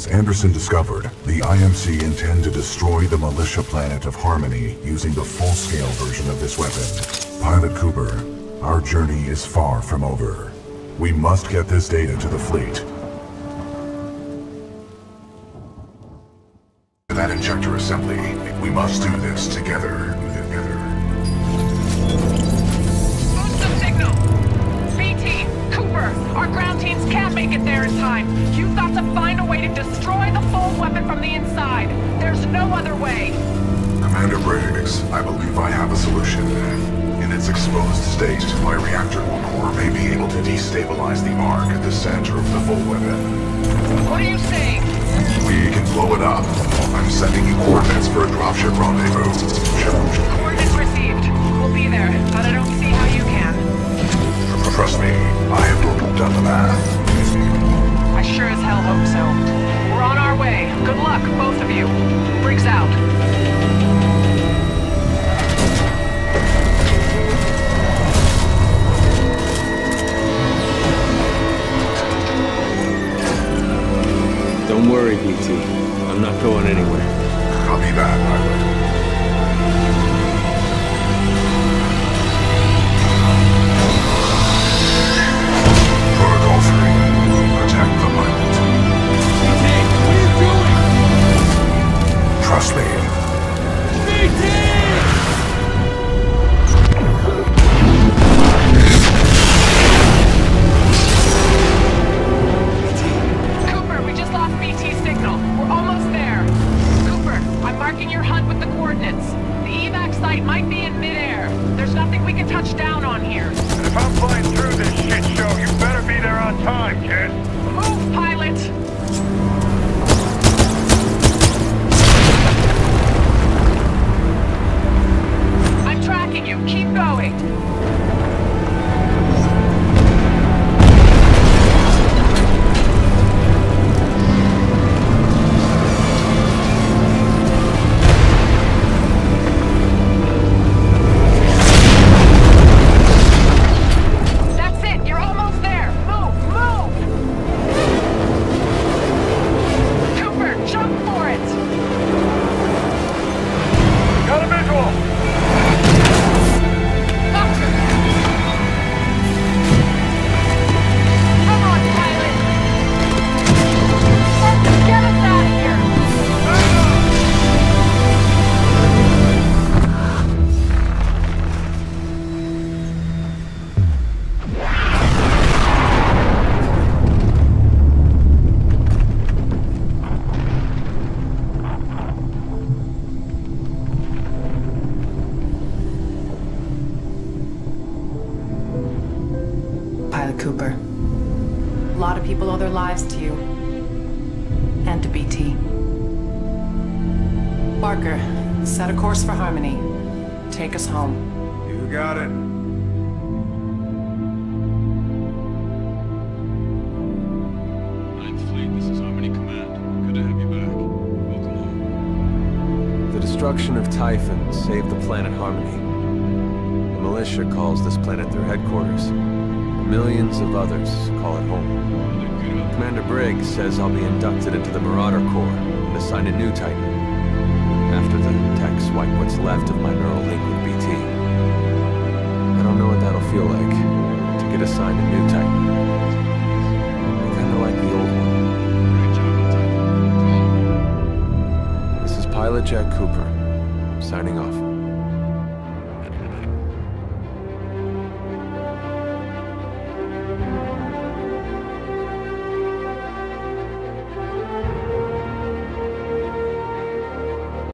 As Anderson discovered, the IMC intend to destroy the militia planet of Harmony using the full-scale version of this weapon. Pilot Cooper, our journey is far from over. We must get this data to the fleet. That injector assembly, we must do this together. Boost the signal! BT, Cooper, our ground teams can't make it there in time. You've got to find a way to destroy the full weapon from the inside. There's no other way. Commander Briggs, I believe I have a solution. In its exposed state, my reactor core may be able to destabilize the arc at the center of the full weapon. What are you saying? We can blow it up. I'm sending you coordinates for a dropship rendezvous. Coordinates received. We'll be there, but I don't see how you can. Trust me, I have done the math. I sure as hell hope so. We're on our way. Good luck, both of you. Briggs out. Don't worry, BT. I'm not going anywhere. Copy that, pilot. Protocol 3. Protect the pilot. BT, what are you doing? Trust me. BT! Your HUD with the coordinates. The evac site might be in midair. There's nothing we can touch down on here. And if I'm flying through this shit show, you better be there on time, kid. Move, pilot! I'm tracking you. Keep going. Pilot Cooper. A lot of people owe their lives to you. And to BT. Barker, set a course for Harmony. Take us home. You got it. Ninth Fleet, this is Harmony Command. Good to have you back. Welcome home. The destruction of Typhon saved the planet Harmony. The militia calls this planet their headquarters. Millions of others call it home. Commander Briggs says I'll be inducted into the Marauder Corps and assigned a new Titan. After the techs wipe what's left of my neural link with BT. I don't know what that'll feel like, to get assigned a new Titan. Kinda like the old one. This is Pilot Jack Cooper, signing off.